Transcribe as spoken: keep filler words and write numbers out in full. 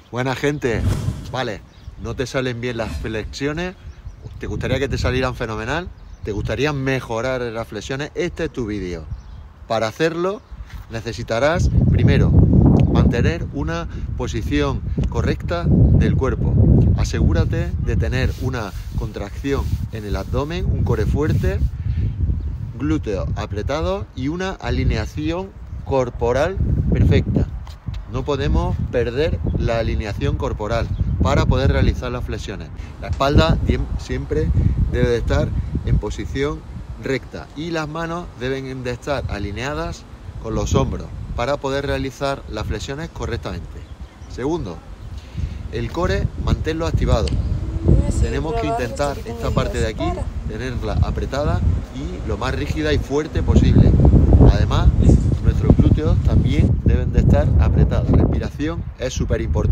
Buena gente, vale, no te salen bien las flexiones, te gustaría que te salieran fenomenal, te gustaría mejorar las flexiones, este es tu vídeo. Para hacerlo necesitarás primero mantener una posición correcta del cuerpo. Asegúrate de tener una contracción en el abdomen, un core fuerte, glúteos apretados y una alineación corporal perfecta. No podemos perder la alineación corporal para poder realizar las flexiones. La espalda siempre debe de estar en posición recta y las manos deben de estar alineadas con los hombros para poder realizar las flexiones correctamente. Segundo, el core manténlo activado. Tenemos que intentar esta parte de aquí tenerla apretada y lo más rígida y fuerte posible. Además, nuestros glúteos también deben de estar apretados. La respiración es súper importante.